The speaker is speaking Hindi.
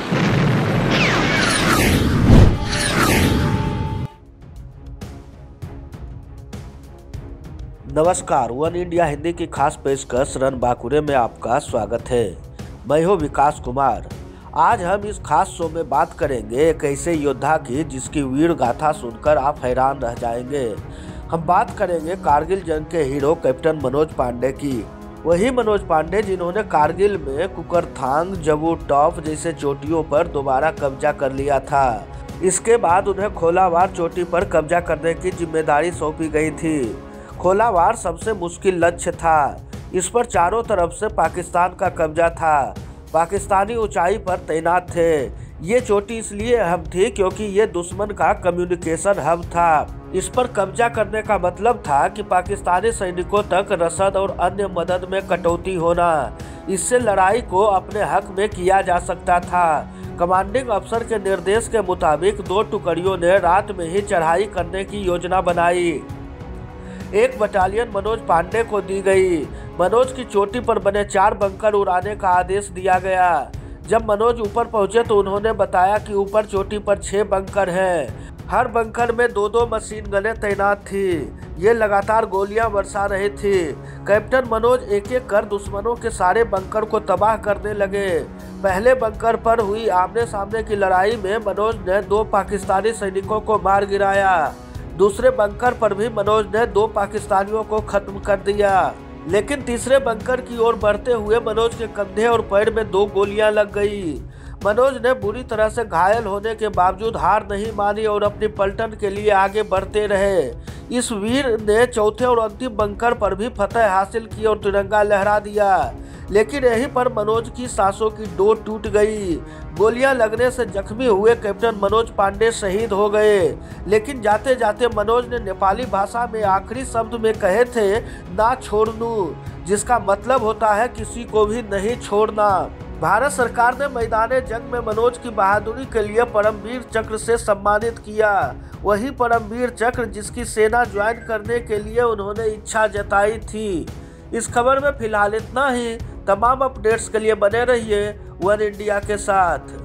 नमस्कार, वन इंडिया हिंदी की खास पेशकश रन बाकुरे में आपका स्वागत है। मैं हूँ विकास कुमार। आज हम इस खास शो में बात करेंगे एक ऐसे योद्धा की जिसकी वीर गाथा सुनकर आप हैरान रह जाएंगे। हम बात करेंगे कारगिल जंग के हीरो कैप्टन मनोज पांडे की। वही मनोज पांडे जिन्होंने कारगिल में कुकरथांग, जबू टॉप जैसे चोटियों पर दोबारा कब्जा कर लिया था। इसके बाद उन्हें खोलावार चोटी पर कब्जा करने की जिम्मेदारी सौंपी गई थी। खोलावार सबसे मुश्किल लक्ष्य था। इस पर चारों तरफ से पाकिस्तान का कब्जा था। पाकिस्तानी ऊंचाई पर तैनात थे। ये चोटी इसलिए अहम थी क्योंकि ये दुश्मन का कम्युनिकेशन हब था। इस पर कब्जा करने का मतलब था कि पाकिस्तानी सैनिकों तक रसद और अन्य मदद में कटौती होना। इससे लड़ाई को अपने हक में किया जा सकता था। कमांडिंग अफसर के निर्देश के मुताबिक 2 टुकड़ियों ने रात में ही चढ़ाई करने की योजना बनाई। एक बटालियन मनोज पांडे को दी गई। मनोज की चोटी पर बने 4 बंकर उड़ाने का आदेश दिया गया। जब मनोज ऊपर पहुंचे तो उन्होंने बताया कि ऊपर चोटी पर 6 बंकर हैं। हर बंकर में 2-2 मशीन गनें तैनात थी। ये लगातार गोलियां बरसा रही थी। कैप्टन मनोज एक-एक कर दुश्मनों के सारे बंकर को तबाह करने लगे। पहले बंकर पर हुई आमने सामने की लड़ाई में मनोज ने 2 पाकिस्तानी सैनिकों को मार गिराया। दूसरे बंकर पर भी मनोज ने 2 पाकिस्तानियों को खत्म कर दिया। लेकिन तीसरे बंकर की ओर बढ़ते हुए मनोज के कंधे और पैर में 2 गोलियां लग गई। मनोज ने बुरी तरह से घायल होने के बावजूद हार नहीं मानी और अपनी पलटन के लिए आगे बढ़ते रहे। इस वीर ने चौथे और अंतिम बंकर पर भी फतह हासिल की और तिरंगा लहरा दिया। लेकिन यहीं पर मनोज की सांसों की डोर टूट गई। गोलियां लगने से जख्मी हुए कैप्टन मनोज पांडे शहीद हो गए। लेकिन जाते जाते मनोज ने नेपाली भाषा में आखिरी शब्द में कहे थे, ना छोड़नू, जिसका मतलब होता है किसी को भी नहीं छोड़ना। भारत सरकार ने मैदान जंग में मनोज की बहादुरी के लिए परमवीर चक्र से सम्मानित किया। वही परमवीर चक्र जिसकी सेना ज्वाइन करने के लिए उन्होंने इच्छा जताई थी। इस खबर में फिलहाल इतना ही। तमाम अपडेट्स के लिए बने रहिए वन इंडिया के साथ।